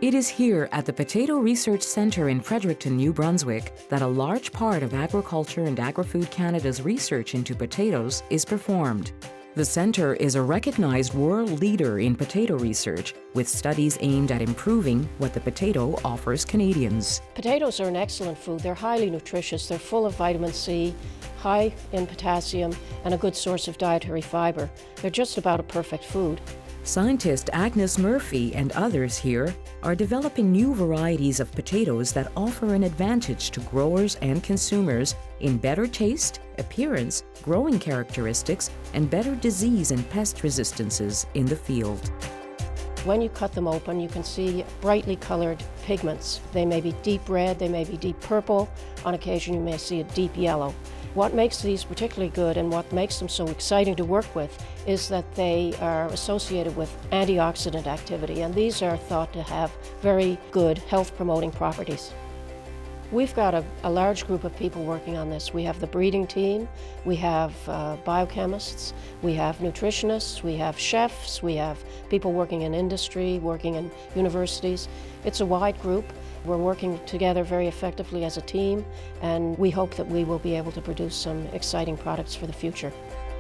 It is here at the Potato Research Centre in Fredericton, New Brunswick, that a large part of Agriculture and Agri-Food Canada's research into potatoes is performed. The centre is a recognized world leader in potato research, with studies aimed at improving what the potato offers Canadians. Potatoes are an excellent food. They're highly nutritious. They're full of vitamin C, high in potassium, and a good source of dietary fibre. They're just about a perfect food. Scientist Agnes Murphy and others here are developing new varieties of potatoes that offer an advantage to growers and consumers in better taste, appearance, growing characteristics, and better disease and pest resistances in the field. When you cut them open, you can see brightly colored pigments. They may be deep red, they may be deep purple. On occasion, you may see a deep yellow. What makes these particularly good and what makes them so exciting to work with is that they are associated with antioxidant activity, and these are thought to have very good health-promoting properties. We've got a large group of people working on this. We have the breeding team, we have biochemists, we have nutritionists, we have chefs, we have people working in industry, working in universities. It's a wide group. We're working together very effectively as a team, and we hope that we will be able to produce some exciting products for the future.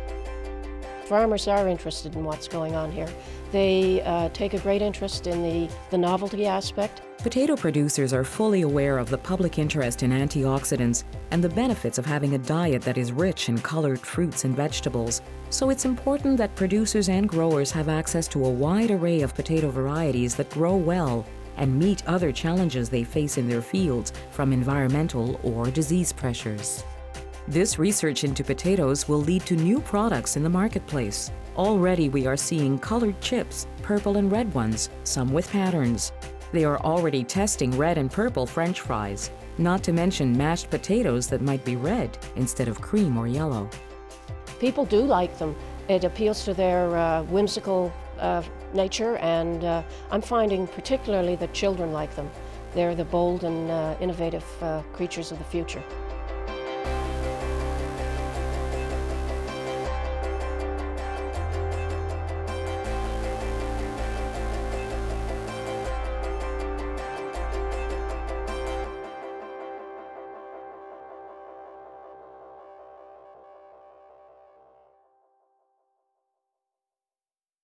Farmers are interested in what's going on here. They take a great interest in the novelty aspect. Potato producers are fully aware of the public interest in antioxidants and the benefits of having a diet that is rich in colored fruits and vegetables. So it's important that producers and growers have access to a wide array of potato varieties that grow well and meet other challenges they face in their fields, from environmental or disease pressures. This research into potatoes will lead to new products in the marketplace. Already we are seeing colored chips, purple and red ones, some with patterns. They are already testing red and purple French fries, not to mention mashed potatoes that might be red instead of cream or yellow. People do like them. It appeals to their whimsical nature, and I'm finding particularly that children like them. They're the bold and innovative creatures of the future.